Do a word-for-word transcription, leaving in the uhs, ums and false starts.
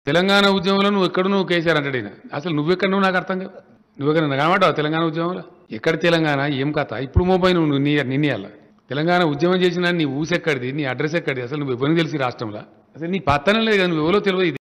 తెలంగాణ ఉద్యమంలో నువ్వు ఎక్కడ నువ్వు కేసీఆర్ అంటాడు ఈయన. అసలు నువ్వెక్కడ నువ్వు నాకు అర్థం కాదు. నువ్వెక్కడ కనబడ్డావు తెలంగాణ ఉద్యమంలో? ఎక్కడ తెలంగాణ ఏం కథ? ఇప్పుడు మోపై నువ్వు నీ నిన్నయాల తెలంగాణ ఉద్యమం చేసిన నీ ఊసెక్కడిది, నీ అడ్రస్ ఎక్కడిది, అసలు నువ్వు ఎవరికి తెలిసి రాష్ట్రంలో? అసలు నీ పత్తనం లేదు కదా, నువ్వు ఎవరో తెలియదు.